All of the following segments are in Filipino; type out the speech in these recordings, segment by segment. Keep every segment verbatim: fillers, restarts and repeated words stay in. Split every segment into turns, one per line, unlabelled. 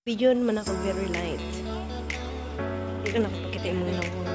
Bidyon man ako very light. Hindi ka nakapakita yung mga nawon.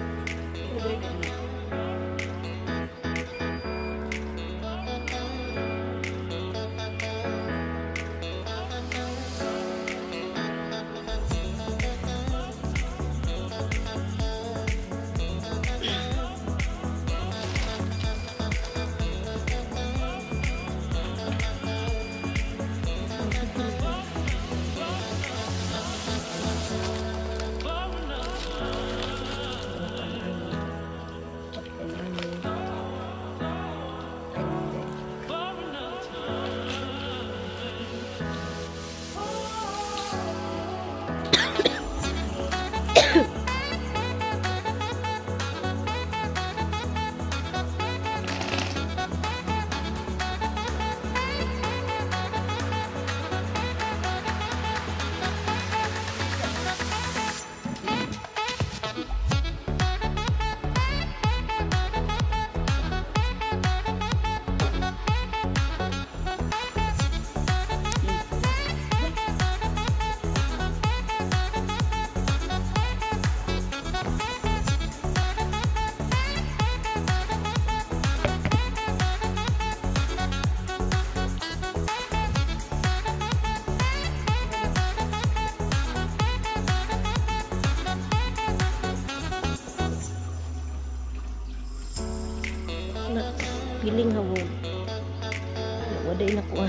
Piling hawog. Waday na kuan.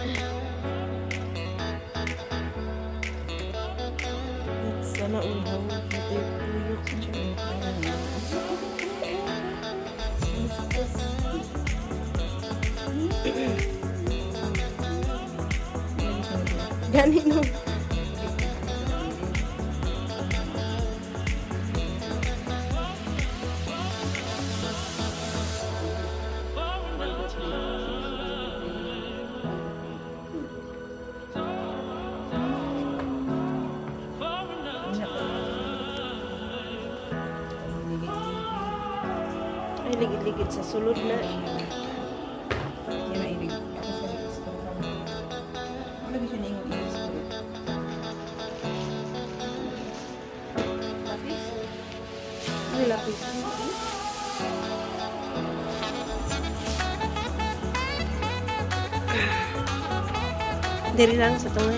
Sana all hawog. Ito yung tuyok sa tiyan. Gani no. Ay, ligid-ligid sa sulod na.
Yan na ilig. Ano ba siya na ingong ilig? Lapis?
Ano lapis? Diri lang sa tunga.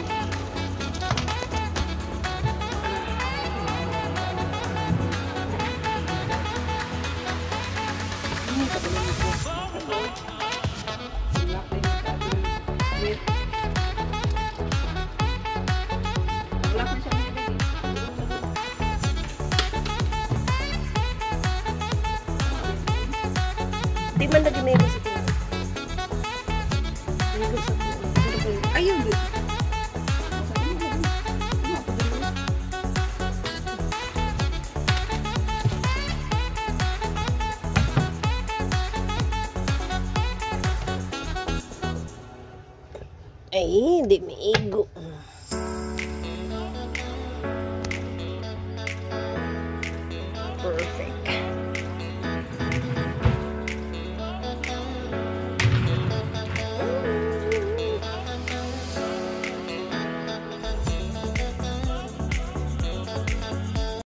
Di man lagi may sa tunga. May sa tunga.
Ayun!
Ay, hindi maigo.